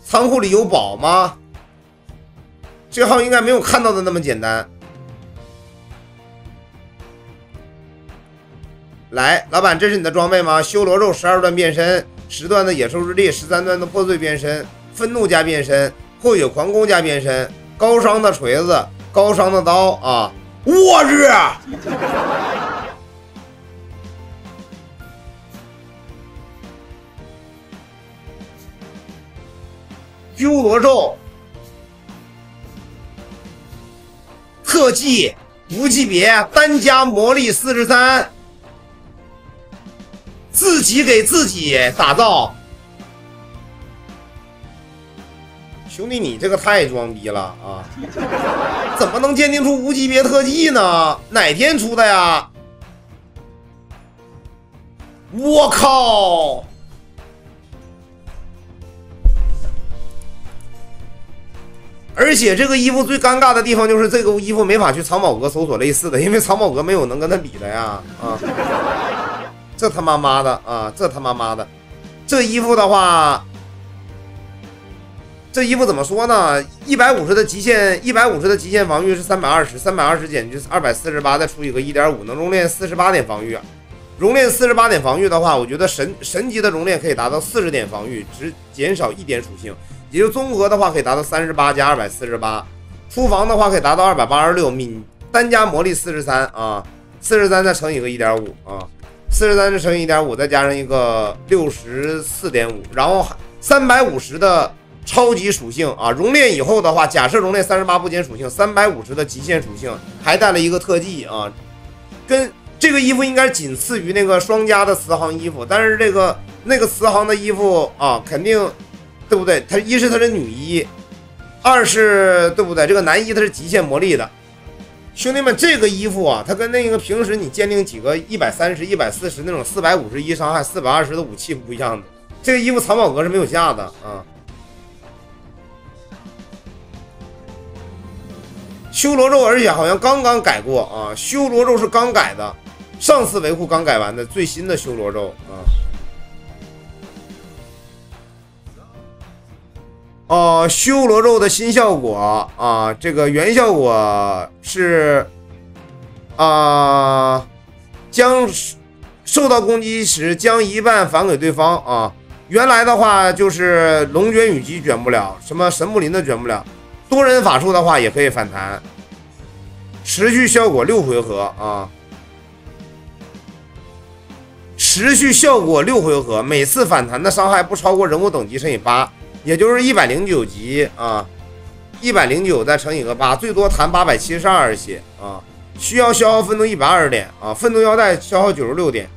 仓库里有宝吗？这号应该没有看到的那么简单。来，老板，这是你的装备吗？修罗肉12段变身，10段的野兽日历，13段的破碎变身，愤怒加变身，破血狂攻加变身，高伤的锤子，高伤的刀啊！我日！修罗兽特技无级别单加魔力43，自己给自己打造。兄弟，你这个太装逼了啊！怎么能鉴定出无级别特技呢？哪天出的呀？我靠！而且这个衣服最尴尬的地方就是这个衣服没法去藏宝阁搜索类似的，因为藏宝阁没有能跟他比的呀！啊，这他妈妈的啊！这他妈妈的，这衣服的话，这衣服怎么说呢？150的极限，150的极限防御是320，320减去248，再除以个1.5，能熔炼48点防御。熔炼48点防御的话，我觉得神级的熔炼可以达到40点防御，只减少1点属性。也就综合的话可以达到38加248，出防的话可以达到286，敏单加魔力43啊，43再乘以个1.5啊，43再乘以1.5，再加上一个64.5，然后350的超级属性啊，熔炼以后的话，假设熔炼38不减属性，350的极限属性，还带了一个特技啊，跟这个衣服应该仅次于那个双加的慈航衣服，但是那个慈航的衣服啊，肯定。对不对？它一是它是女一，二是对不对？这个男一它是极限魔力的。兄弟们，这个衣服啊，它跟那个平时你鉴定几个130、140那种451伤害、420的武器不一样的。这个衣服藏宝阁是没有下的啊。修罗咒，而且好像刚刚改过啊，修罗咒是刚改的，上次维护刚改完的最新的修罗咒啊。修罗咒的新效果啊，这个原效果是将受到攻击时将一半返给对方啊。原来的话就是龙卷雨击卷不了，什么神木林的卷不了，多人法术的话也可以反弹，持续效果6回合啊，持续效果6回合，每次反弹的伤害不超过人物等级乘以8。也就是109级啊，109再乘以个8，最多弹872血啊，需要消耗愤怒120点啊，愤怒腰带消耗96点。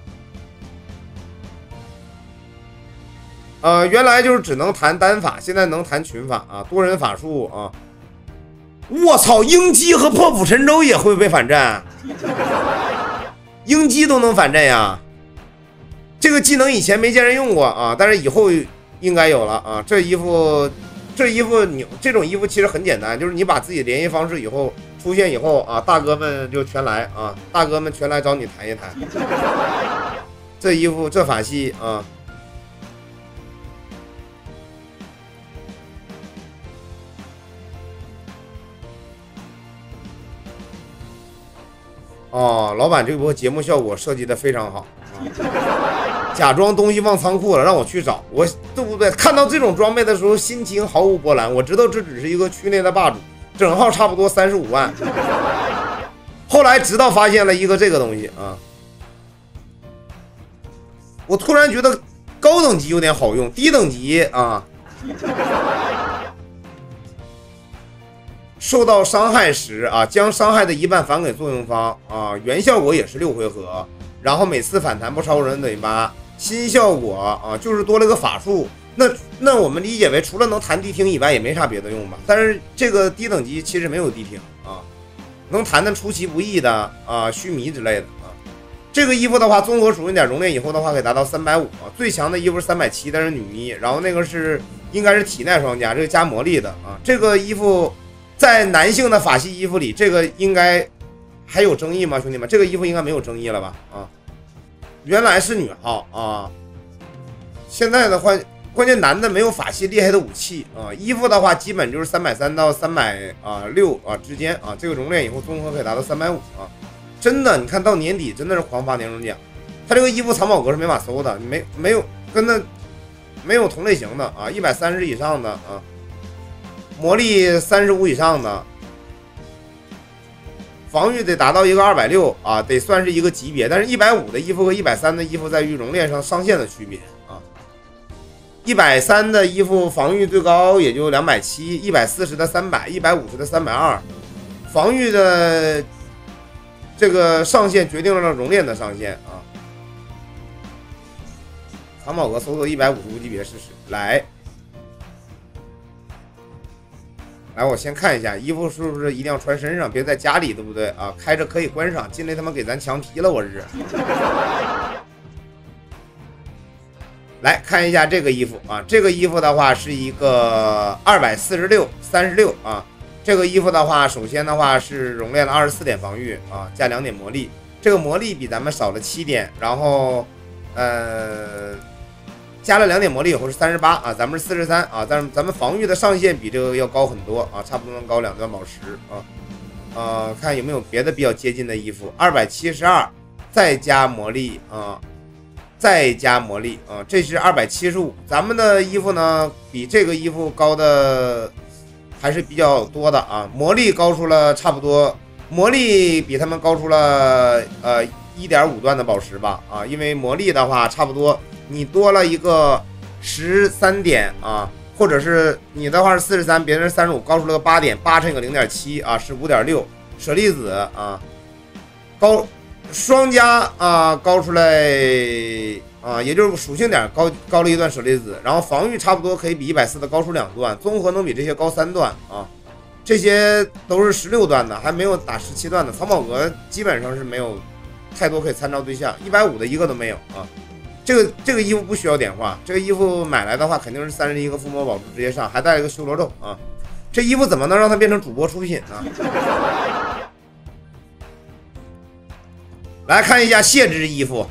原来就是只能弹单法，现在能弹群法啊，多人法术啊。我操，鹰击和破釜沉舟也会被反战，鹰击都能反战呀！这个技能以前没见人用过啊，但是以后。应该有了啊！这衣服你这种衣服其实很简单，就是你把自己联系方式以后出现以后啊，大哥们就全来啊，大哥们全来找你谈一谈。这衣服这法系啊，哦，老板这波节目效果设计的非常好啊。假装东西忘仓库了，让我去找，我对不对？看到这种装备的时候，心情毫无波澜。我知道这只是一个区内的霸主，整号差不多35万。后来直到发现了一个这个东西啊，我突然觉得高等级有点好用，低等级啊，受到伤害时啊，将伤害的一半返给作用方啊，原效果也是6回合，然后每次反弹不超过人等于8。新效果啊，就是多了个法术，那我们理解为除了能弹地听以外，也没啥别的用吧。但是这个低等级其实没有地听啊，能弹的出其不意的啊，须弥之类的啊。这个衣服的话，综合属性点熔炼以后的话，可以达到350啊。最强的衣服是370，但是女一，然后那个是应该是体耐双加，这个加魔力的啊。这个衣服在男性的法系衣服里，这个应该还有争议吗，兄弟们？这个衣服应该没有争议了吧？啊。原来是女号啊，现在的话关键男的没有法系厉害的武器啊，衣服的话基本就是330到360啊之间啊，这个熔炼以后综合可以达到350啊，真的，你看到年底真的是狂发年终奖，他这个衣服藏宝阁是没法搜的，没有跟他没有同类型的啊，130以上的啊，魔力35以上的，防御得达到一个260啊，得算是一个级别，但是150的衣服和130的衣服在于熔炼上限的区别。130的衣服防御最高也就270，140的300，150的320，防御的这个上限决定了熔炼的上限啊。藏宝阁搜索150无级别试试，来，我先看一下衣服是不是一定要穿身上，别在家里，对不对啊？开着可以观赏，进来他妈给咱强劈了，我是。来看一下这个衣服啊，这个衣服的话是一个24636啊，这个衣服的话，首先的话是熔炼了24点防御啊，加2点魔力，这个魔力比咱们少了7点，然后加了2点魔力以后是38啊，咱们是43啊，但是咱们防御的上限比这个要高很多啊，差不多能高2段宝石啊，看有没有别的比较接近的衣服，272再加魔力啊。再加魔力啊，这是275。咱们的衣服呢，比这个衣服高的还是比较多的啊。魔力高出了差不多，魔力比他们高出了1.5段的宝石吧啊，因为魔力的话差不多，你多了一个13点啊，或者是你的话是43，别人是35，高出了个8点，8乘以个0.7啊，是5.6。舍利子啊，高。双加啊，高出来啊，也就是属性点高了1段舍利子，然后防御差不多可以比140的高出2段，综合能比这些高3段啊，这些都是16段的，还没有打17段的。藏宝阁基本上是没有太多可以参照对象，150的一个都没有啊。这个衣服不需要点化，这个衣服买来的话肯定是31个附魔宝珠直接上，还带了一个修罗咒啊。这衣服怎么能让它变成主播出品呢？来看一下谢之衣服，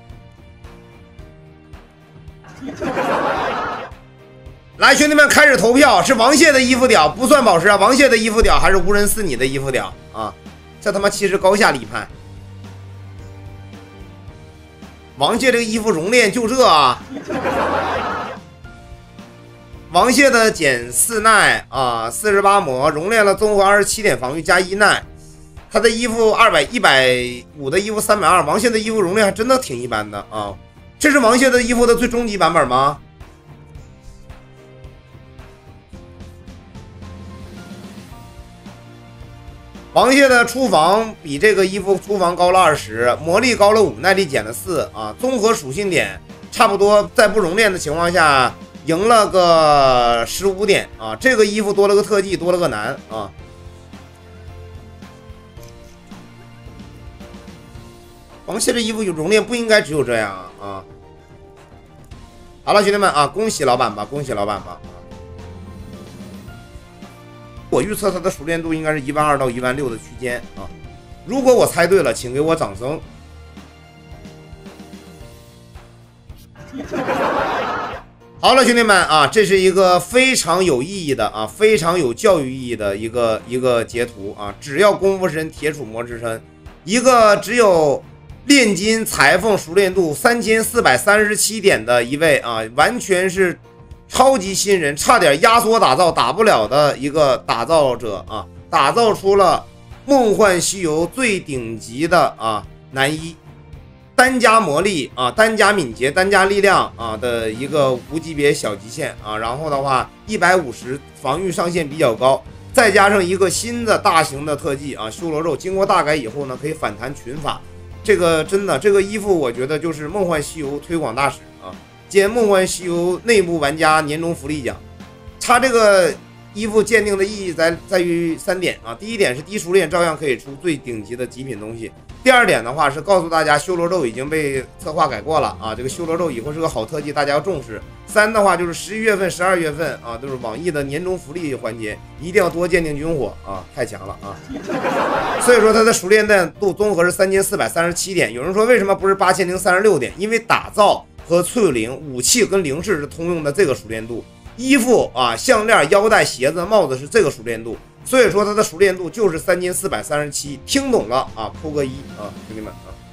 来兄弟们开始投票，是王谢的衣服屌，不算宝石啊，王谢的衣服屌还是无人似你的衣服屌啊？这他妈其实高下立判。王谢这个衣服熔炼就这啊，王谢的减4耐啊，48魔熔炼了综合27点防御加1耐。他的衣服150的衣服320，王谢的衣服熔炼还真的挺一般的啊！这是王谢的衣服的最终极版本吗？王谢的出防比这个衣服出防高了20，魔力高了5，耐力减了4啊，综合属性点差不多，在不熔炼的情况下赢了个15点啊！这个衣服多了个特技，多了个难啊！王谢这衣服有熔炼不应该只有这样啊！好了，兄弟们啊，恭喜老板吧，恭喜老板吧！我预测他的熟练度应该是12000到16000的区间啊！如果我猜对了，请给我掌声。好了，兄弟们啊，这是一个非常有意义的啊，非常有教育意义的一个截图啊！只要功夫神铁杵磨之身，一个只有炼金裁缝熟练度3437点的一位啊，完全是超级新人，差点压缩打造打不了的一个打造者啊，打造出了梦幻西游最顶级的啊男一，单加魔力啊，单加敏捷，单加力量啊的一个无级别小极限啊，然后的话150防御上限比较高，再加上一个新的大型的特技啊，修罗咒，经过大改以后呢，可以反弹群法。这个真的，这个衣服我觉得就是梦幻西游推广大使啊，兼梦幻西游内部玩家年终福利奖。它这个衣服鉴定的意义在于3点啊，第一点是低熟练照样可以出最顶级的极品东西，第二点的话是告诉大家修罗咒已经被策划改过了啊，这个修罗咒以后是个好特技，大家要重视。3的话就是11月份、12月份啊，都是网易的年终福利环节，一定要多鉴定军火啊，太强了啊！所以说它的熟练度综合是3437点，有人说为什么不是8036点？因为打造和翠铃，武器跟零式是通用的这个熟练度，衣服啊、项链、腰带、鞋子、帽子是这个熟练度，所以说它的熟练度就是3437，听懂了啊，扣个1啊，兄弟们啊。